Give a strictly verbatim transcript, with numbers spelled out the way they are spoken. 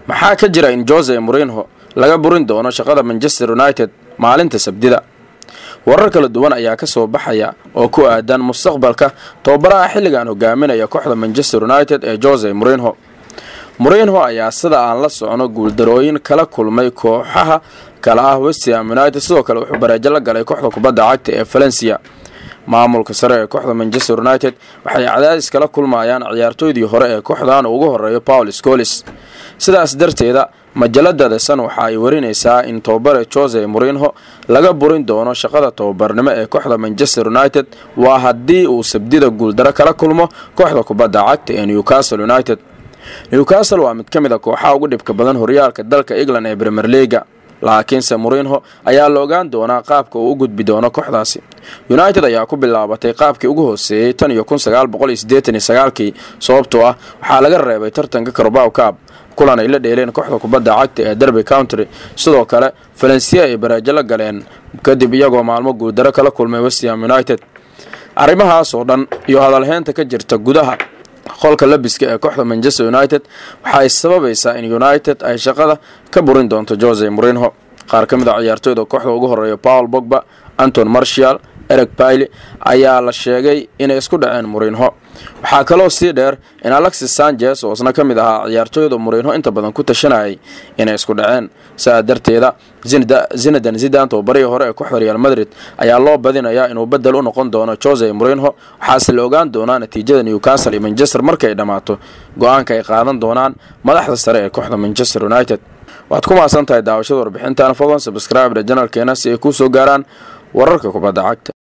maxaa ka jira in Jose Mourinho laga burin doono shaqada Manchester United maalinta Sabtida? warar kala duwan ayaa ka soo baxaya oo ku aadan mustaqbalka tababaraha xilligan hogaaminaya kooxda Manchester United ee Jose Mourinho. Mourinho ayaa sida aan la socono guuldarooyin kala kulmay kooxaha kala ah West Ham United, sidoo kale wuxuu barajo la galay kooxda kubadda cagta ee Valencia. maamulka sare ee kooxda Manchester United waxay cadaadis kala kulmayaan ciyaartoydii hore ee kooxdan ugu horeeyo Paul Scholes. sidaas darteeda majalada The Sun waxa ay warinaysaa in tababare Jose Mourinho laga burin doono shaqada tababarnimo ee kooxda Manchester United waa haddii uu Sabtida guuldaro kala kulmo kooxda kubadda cagta ee Newcastle United. Newcastle waa mid ka mid ah kooxaha ugu dhibka badan horyaalka dalka England ee Premier League, laakiinse Mourinho ayaa la ogaan doonaa qaabka uu u gudbi doono kooxdaasi. United ayaa ku bilaabatay qaabkii ugu hooseeyay tan iyo kun sagaal boqol siddeetan iyo sagaal-kii, sababtoo ah waxaa laga reebay tartanka Carabao Cup kulan ay la dheeleen kooxda kubadda cagta ee Derby County. sidoo kale Valencia ay barajo la galeen kadib iyagoo maalmo guuldaro kala kulmay West Ham United. arrimahaas oo dhan iyo hadalheynta ka jirta gudaha qolka labiska ee kooxda Manchester United waxay sababaysaa in United ay shaqada ka burin doonto Jose Mourinho. qaar ka mid ah ciyaartoyda kooxda ugu horeeya Paul Pogba, Anton Martial, Eric Bailly ayaa la sheegay inay isku dhaceen Mourinho. waxaa kaloo sii dheer in Alexis Sanchez oo isna ka mid ahaa ciyaartoyda Mourinho inta badan ku tashanayay inay isku dhaceen. saa darteeda Zinedine Zidane tababarihii hore ee kooxda Real Madrid ayaa loo badinayaa inuu bedel u noqon doono Jose Mourinho. waxaase la ogaan doonaa natiijada Newcastle iyo Manchester markay dhamaato go'aanka ay qaadan doonaan madaxda sare ee kooxda Manchester United. waad ku maasantahay daawashada warbixintan. fadlan subscribe channelkeena si ay ku soo gaaraan wararka kubadda cagta.